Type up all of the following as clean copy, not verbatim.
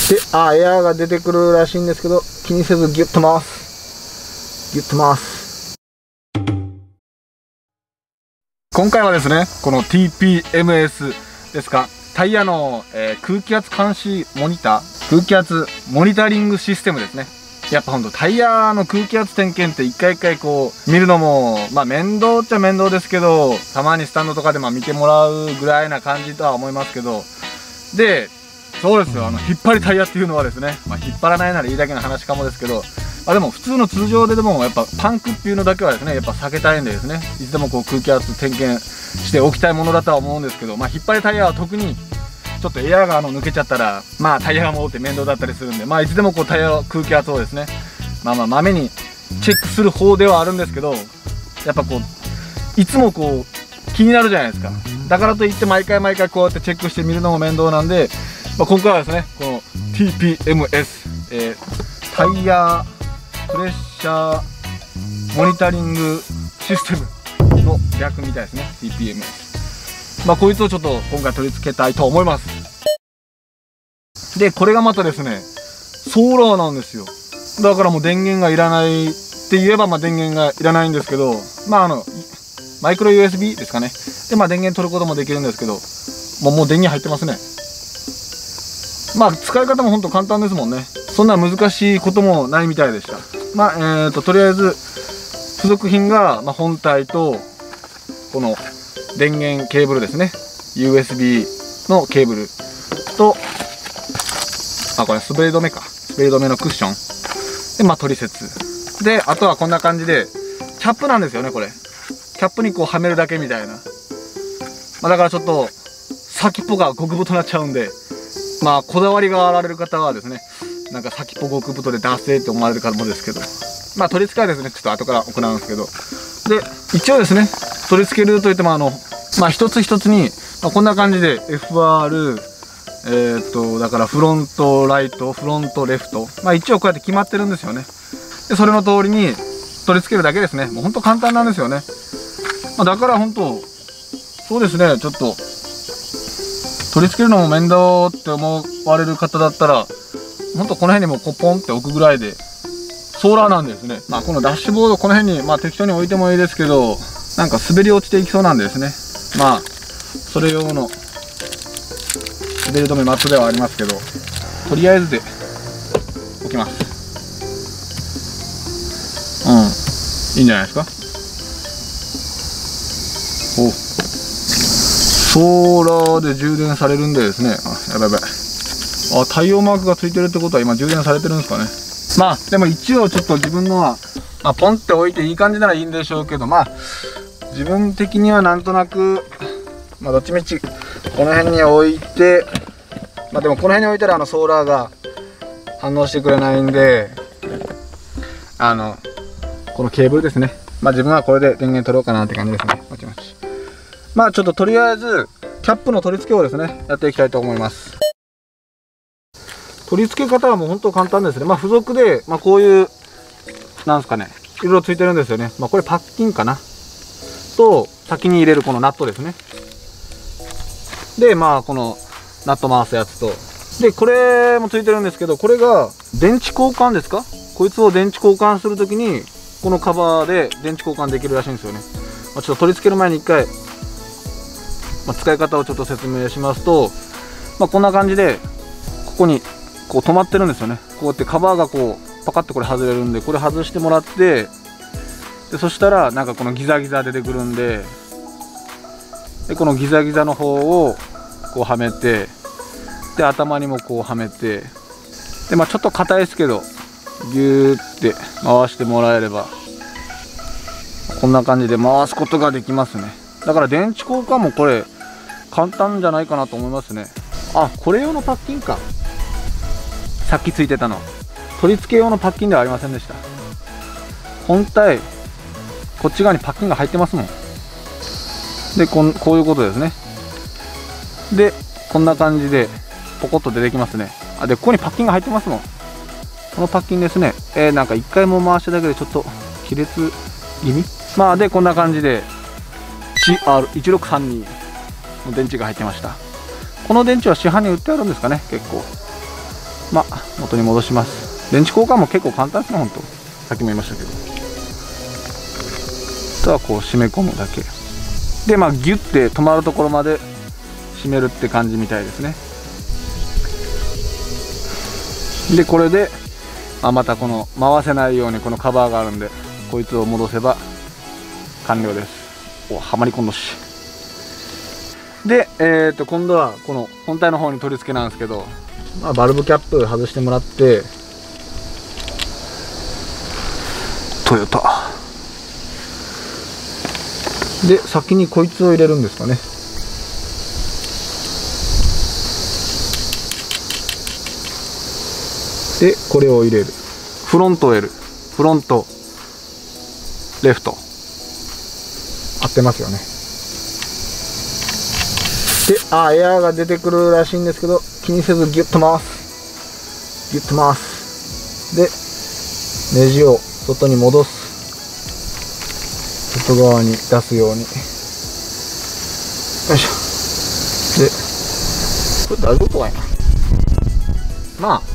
で、エアーが出てくるらしいんですけど、気にせずギュッと回す。ギュッと回す。今回はですね、この TPMS ですか、タイヤの、空気圧監視モニター、空気圧モニタリングシステムですね。やっぱほんとタイヤの空気圧点検って一回一回こう見るのも面倒っちゃ面倒ですけど、たまにスタンドとかで見てもらうぐらいな感じとは思いますけど、でそうですよ、引っ張りタイヤっていうのはですね、引っ張らないならいいだけの話かもですけど、でも普通の通常でもやっぱパンクっていうのだけはですね、やっぱ避けたいんでですね、いつでもこう空気圧点検しておきたいものだとは思うんですけど、引っ張りタイヤは特にちょっとエアが抜けちゃったらタイヤが戻って面倒だったりするんで、いつでもこうタイヤ空気圧をですねまめにチェックする方ではあるんですけど、やっぱこういつもこう気になるじゃないですか。だからといって毎回こうやってチェックしてみるのも面倒なんで、今回はですねこの TPMS、タイヤプレッシャーモニタリングシステムの略みたいですね。 TPMS、こいつをちょっと今回取り付けたいと思います。でこれがまたですねソーラーなんですよ。だからもう電源がいらないって言えば電源がいらないんですけど、マイクロ USB ですかね。で電源取ることもできるんですけど、もう電源入ってますね。使い方もほんと簡単ですもんね。そんな難しいこともないみたいでした。とりあえず付属品が本体とこの電源ケーブルですね、 USB のケーブルとこれ滑り止めか、滑り止めのクッションで取説で、あとはこんな感じでキャップなんですよね。これキャップにこうはめるだけみたいな、だからちょっと先っぽが極太になっちゃうんで、こだわりがあられる方はですね、なんか先っぽ極太でダセーって思われる方もですけど、取り付けはですねちょっと後から行うんですけど、で一応ですね取り付けるといっても一つ一つに、こんな感じで FR、だからフロントライト、フロントレフト、一応こうやって決まってるんですよね。でそれの通りに取り付けるだけですね。もうほんと簡単なんですよね。だから本当そうですね、ちょっと取り付けるのも面倒って思われる方だったら、ほんとこの辺にもこうポンって置くぐらいでソーラーなんですね。このダッシュボードこの辺に適当に置いてもいいですけど、なんか滑り落ちていきそうなんですね。それ用の滑り止めマットではありますけど、とりあえずで置きます。いいんじゃないですか。ソーラーで充電されるんでですね、やばい。太陽マークがついてるってことは今充電されてるんですかね。でも一応ちょっと自分のはポンって置いていい感じならいいんでしょうけど、自分的にはなんとなくどっちみちこの辺に置いて、でもこの辺に置いたらソーラーが反応してくれないんで、このケーブルですね、自分はこれで電源取ろうかなって感じですね。ちょっととりあえずキャップの取り付けをですねやっていきたいと思います。取り付け方はもう本当簡単ですね。付属でこういうなんですかね、いろいろついてるんですよね。これパッキンかなと、先に入れるこのナットですね。でこのナット回すやつと、でこれもついてるんですけど、これが電池交換ですか。こいつを電池交換するときにこのカバーで電池交換できるらしいんですよね。ちょっと取り付ける前に一回、使い方をちょっと説明しますと、こんな感じでここにこう止まってるんですよね。こうやってカバーがこうパカッとこれ外れるんで、これ外してもらって、でそしたらなんかこのギザギザ出てくるんで、このギザギザの方をこうはめて、で頭にもこうはめて、でちょっと硬いですけどギューって回してもらえればこんな感じで回すことができますね。だから電池交換もこれ簡単じゃないかなと思いますね。これ用のパッキンか。さっきついてたの取り付け用のパッキンではありませんでした。本体こっち側にパッキンが入ってますもん。でこういうことですね。でこんな感じでポコッと出てきますね。でここにパッキンが入ってますもん。このパッキンですね。なんか1回も回しただけでちょっと亀裂気味。でこんな感じで CR1632 の電池が入ってました。この電池は市販に売ってあるんですかね。結構まあ元に戻します。電池交換も結構簡単ですね、ほんと。さっきも言いましたけど。あとはこう締め込むだけで、まあギュッて止まるところまで締めるって感じみたいですね。でこれで、またこの回せないようにこのカバーがあるんで、こいつを戻せば完了です。お、はまり込んどし。で今度はこの本体の方に取り付けなんですけど、バルブキャップ外してもらって、トヨタで先にこいつを入れるんですかね。でこれを入れる。フロント L、 フロントレフト合ってますよね。でエアーが出てくるらしいんですけど、気にせずギュッと回す、ギュッと回す。でネジを外に戻す、外側に出すように、よいしょ。でこれ大丈夫かいな。まあ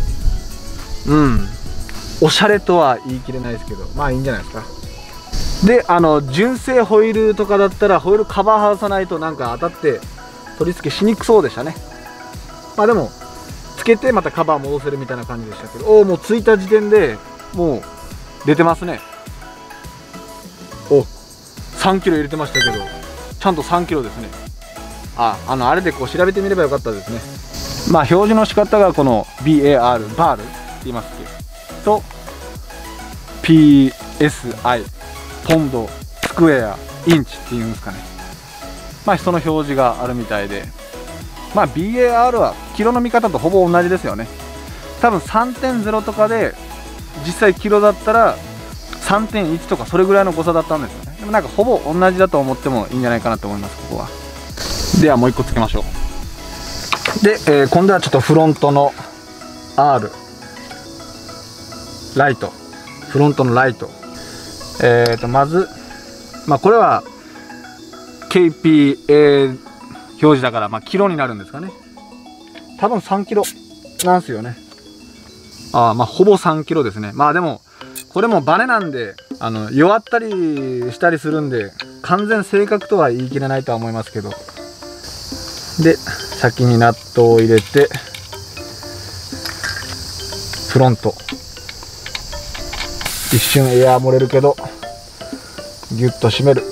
おしゃれとは言い切れないですけど、まあいいんじゃないですか。で純正ホイールとかだったらホイールカバー外さないとなんか当たって取り付けしにくそうでしたね。まあでもつけてまたカバー戻せるみたいな感じでしたけど、もうついた時点でもう出てますね。3キロ入れてましたけど、ちゃんと3キロですね。あれでこう調べてみればよかったですね。まあ表示の仕方がこの BAR バールって言いますけど、と PSI ポンドスクエアインチっていうんですかね。まあその表示があるみたいで、まあ BAR はキロの見方とほぼ同じですよね。多分 3.0 とかで実際キロだったら 3.1 とかそれぐらいの誤差だったんですよね。でもなんかほぼ同じだと思ってもいいんじゃないかなと思います、ここは。ではもう1個つけましょう。で、今度はちょっとフロントの R ライト、フロントのライト、まずこれは KPA 表示だから、キロになるんですかね。多分3キロなんですよね。ほぼ3キロですね。でもこれもバネなんで弱ったりしたりするんで、完全正確とは言い切れないとは思いますけど。で先にナットを入れてフロント、一瞬エアー漏れるけどギュッと締める。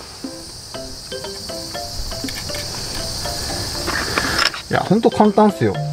いやほんと簡単っすよ。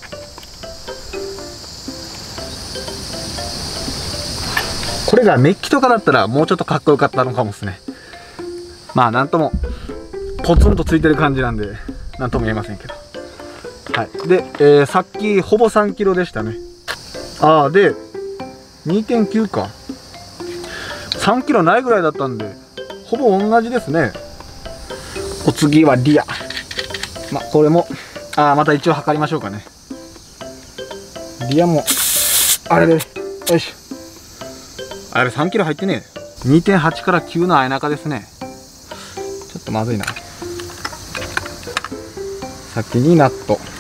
これがメッキとかだったらもうちょっとかっこよかったのかもですね。なんともポツンとついてる感じなんでなんとも言えませんけど。で、さっきほぼ3キロでしたね。で 2.9 か、3キロないぐらいだったんでほぼ同じですね。お次はリア。これもまた一応測りましょうかね。リアもあれで、よいしょ。あれ3キロ入ってねえ。 2.8 から9の間中ですね。ちょっとまずいな。先にナット。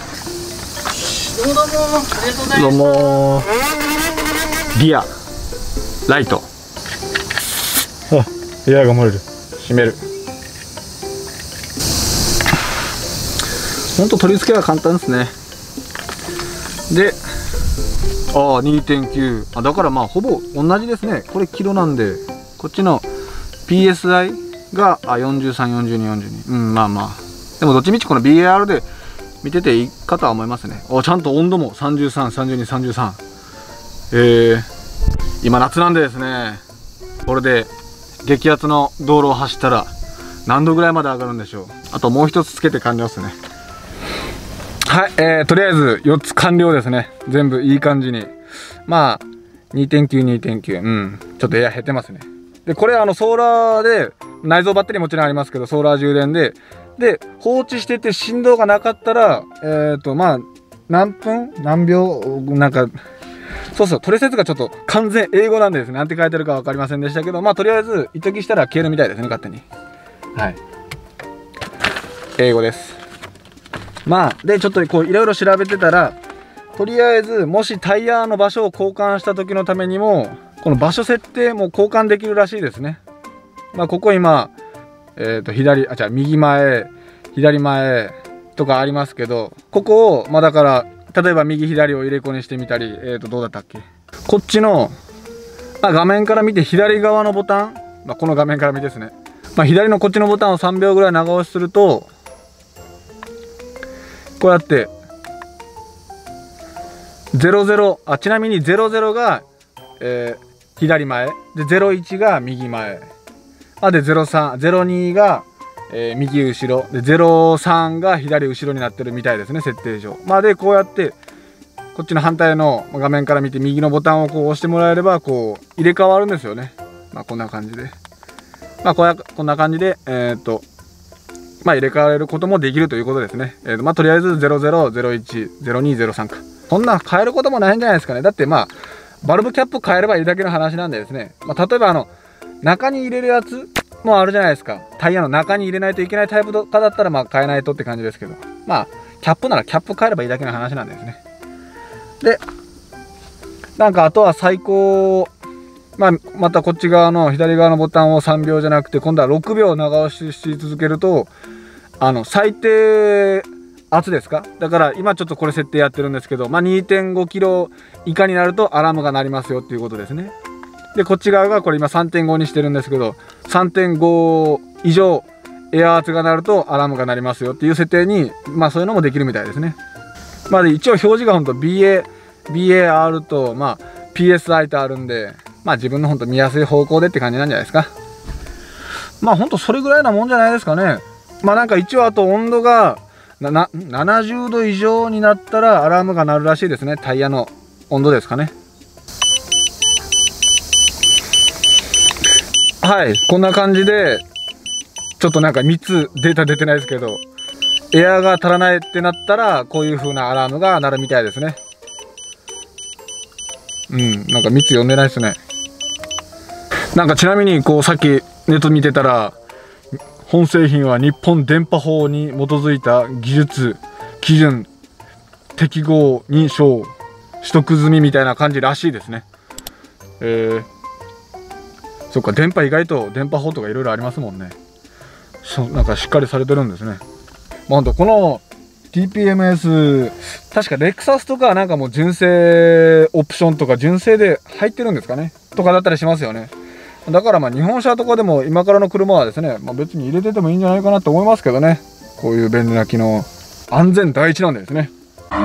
どうもリアライト。エアが漏れる。閉める。ほんと取り付けは簡単ですね。で2.9 だからほぼ同じですね。これキロなんで、こっちの PSI が43、42、42。でもどっちみちこの BAR で見てていいかとは思いますね。ちゃんと温度も33、32、33。今夏なんでですね、これで激アツの道路を走ったら何度ぐらいまで上がるんでしょう。あともう一つつけて完了ですね。とりあえず4つ完了ですね。全部いい感じに。2.9、2.9。ちょっとエア減ってますね。で、これソーラーで、内蔵バッテリーもちろんありますけど、ソーラー充電で、放置してて振動がなかったら、何分何秒取説がちょっと完全英語なんでですね、なんて書いてるか分かりませんでしたけど、とりあえず、一時したら消えるみたいですね、勝手に。英語です。でちょっとこういろいろ調べてたらとりあえずもしタイヤの場所を交換した時のためにもこの場所設定も交換できるらしいですね。まあここ今右前左前とかありますけど、ここをだから例えば右左を入れ子にしてみたり、どうだったっけ、こっちの、画面から見て左側のボタン、この画面から見てですね、左のこっちのボタンを3秒ぐらい長押しするとこうやって00、ちなみに00が、左前で01が右前で02が、右後ろで03が左後ろになってるみたいですね、設定上。でこうやってこっちの反対の画面から見て右のボタンをこう押してもらえればこう入れ替わるんですよね。こんな感じでこんな感じで入れ替われることもできるということですね。とりあえず00、01、02、03か、そんな変えることもないんじゃないですかね。だってバルブキャップ変えればいいだけの話なんでですね、例えば中に入れるやつもあるじゃないですか。タイヤの中に入れないといけないタイプとかだったら変えないとって感じですけど、キャップならキャップ変えればいいだけの話なんですね。であとは最高、またこっち側の左側のボタンを3秒じゃなくて今度は6秒長押しし続けると最低圧ですか、だから今ちょっとこれ設定やってるんですけど、2.5 キロ以下になるとアラームが鳴りますよっていうことですね。でこっち側がこれ今 3.5 にしてるんですけど、 3.5 以上エア圧が鳴るとアラームが鳴りますよっていう設定にそういうのもできるみたいですね。で一応表示がBAR とPSI とあるんで、自分の見やすい方向でって感じなんじゃないですか。それぐらいなもんじゃないですかね。一応あと温度が70度以上になったらアラームが鳴るらしいですね。タイヤの温度ですかね。こんな感じでちょっと3つデータ出てないですけど、エアが足らないってなったらこういう風なアラームが鳴るみたいですね。3つ読んでないですね。ちなみにさっきネット見てたら、本製品は日本電波法に基づいた技術基準適合認証取得済みみたいな感じらしいですね。そっか、電波意外と電波法とかいろいろありますもんね。しっかりされてるんですね。ほんとこの TPMS 確かレクサスとかもう純正オプションとか純正で入ってるんですかねとかだったりしますよね。だから日本車とかでも今からの車はですね、別に入れててもいいんじゃないかなと思いますけどね。こういう便利な機能、安全第一なんでですね。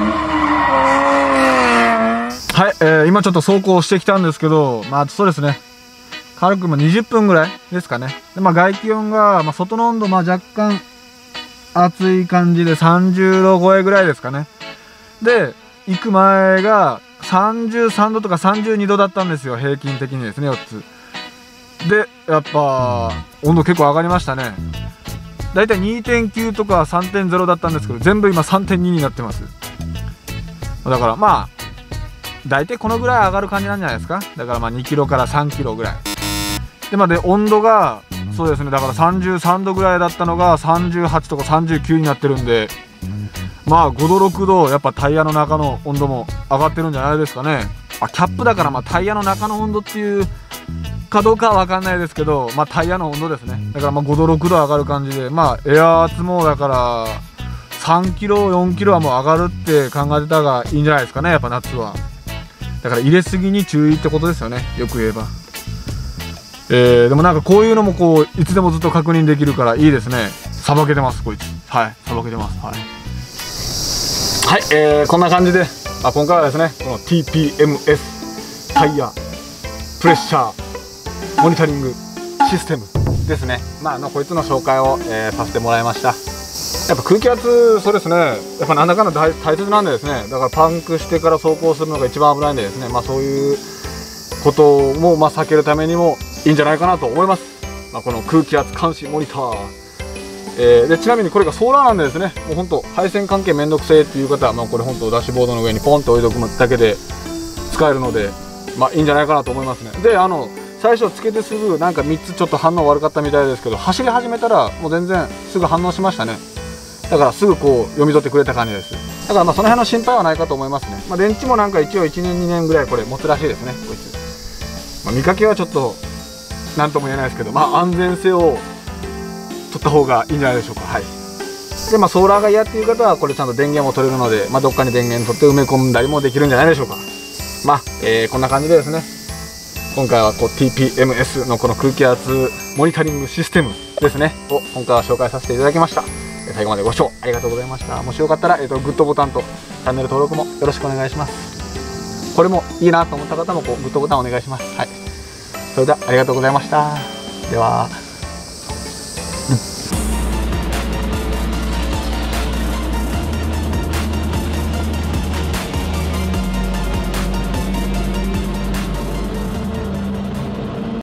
今ちょっと走行してきたんですけど、そうですね、軽く20分ぐらいですかね。で外気温が、外の温度若干暑い感じで30度超えぐらいですかね。で行く前が33度とか32度だったんですよ、平均的にですね、4つで。やっぱ温度結構上がりましたね。だいたい 2.9 とか 3.0 だったんですけど、全部今 3.2 になってます。だからだいたいこのぐらい上がる感じなんじゃないですか。だから2キロから3キロぐらいで温度がそうですね、だから33度ぐらいだったのが38とか39になってるんで、5度6度やっぱタイヤの中の温度も上がってるんじゃないですかね。キャップだからタイヤの中の温度っていうかどうかは分かんないですけど、タイヤの温度ですね。だから5度6度上がる感じで、エア圧もだから3キロ4キロはもう上がるって考えてたがいいんじゃないですかね、やっぱ夏は。だから入れすぎに注意ってことですよね、よく言えば。でもこういうのもいつでもずっと確認できるからいいですね。さばけてますこいつ。さばけてます。こんな感じで今回はですね、この TPMS タイヤプレッシャーモニタリングシステムですね。こいつの紹介を、させてもらいました。やっぱ空気圧、そうですね、やっぱなんだかんだ大切なんでですね、だからパンクしてから走行するのが一番危ないんでですね、そういうことも避けるためにもいいんじゃないかなと思います。この空気圧監視モニター、でちなみにこれがソーラーなんでですね、もうほんと配線関係めんどくせえっていう方は、これ本当ダッシュボードの上にポンと置いとくだけで使えるので、いいんじゃないかなと思いますね。で最初つけてすぐ3つちょっと反応悪かったみたいですけど、走り始めたらもう全然すぐ反応しましたね。 だからすぐこう読み取ってくれた感じです。だからまあその辺の心配はないかと思いますね。まあ電池もなんか一応1年2年ぐらいこれ持つらしいですね、こいつ。まあ見かけはちょっと何とも言えないですけど、まあ安全性を取った方がいいんじゃないでしょうか。はい。でまあソーラーが嫌っていう方はこれちゃんと電源も取れるので、まあどっかに電源取って埋め込んだりもできるんじゃないでしょうか。まあ、こんな感じでですね、今回はこう TPMS のこの空気圧モニタリングシステムですねを今回は紹介させていただきました。最後までご視聴ありがとうございました。もしよかったら、グッドボタンとチャンネル登録もよろしくお願いします。これもいいなと思った方もこうグッドボタンお願いします。はい。それではありがとうございました。では。